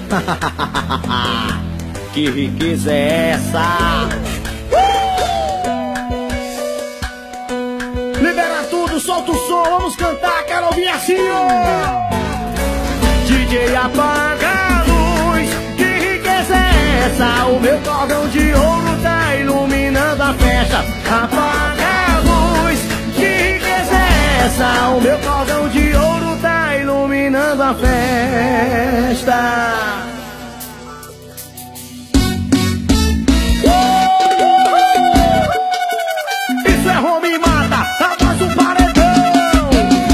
Que riqueza é essa? Libera tudo, solta o som, vamos cantar, quero ouvir assim, ó. DJ apaga a luz, que riqueza é essa? O meu cordão de ouro tá iluminando a festa. Apaga a luz, que riqueza é essa? O meu cordão de ouro tá iluminando a festa. Isso é home mata, após o paredão.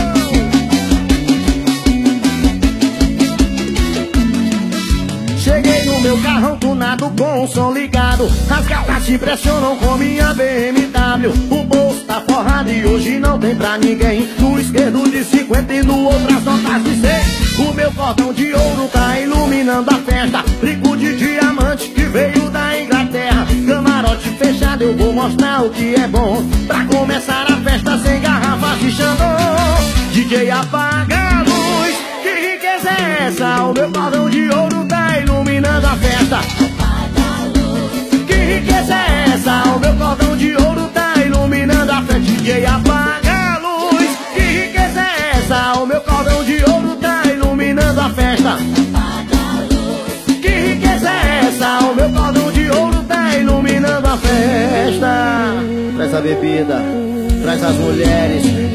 Cheguei no meu carrão tunado com o som ligado. As gatas se impressionam com minha BMW. O bolso tá forrado e hoje não tem pra ninguém. No esquerdo de 50 e no outro as notas de 100. O meu cordão de ouro tá iluminando a festa. Brinco de diamante que veio da Inglaterra. Camarote fechado, eu vou mostrar o que é bom. Pra começar a festa sem garrafas de Xandão. DJ apaga a luz, que riqueza é essa? O meu cordão de ouro tá iluminando a festa. Que riqueza é essa? O meu cordão de ouro tá iluminando a festa. DJ apaga a luz, que riqueza é essa? O meu cordão de ouro tá iluminando a festa. Que riqueza é essa? O meu cordão de ouro tá iluminando a festa. Traz a bebida, traz as mulheres.